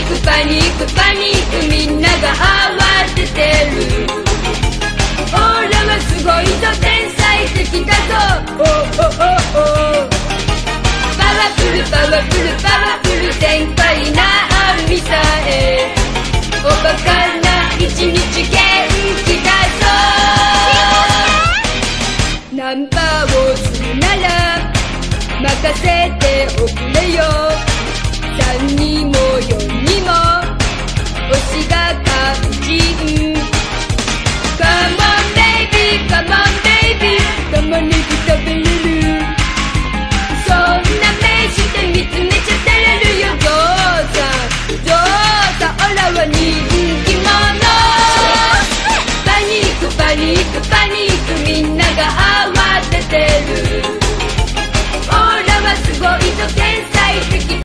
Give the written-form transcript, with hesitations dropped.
クパニックパニックみんなが慌ててる。オーラはすごいぞ天才的だぞ。おおおおパワフルパワフルパ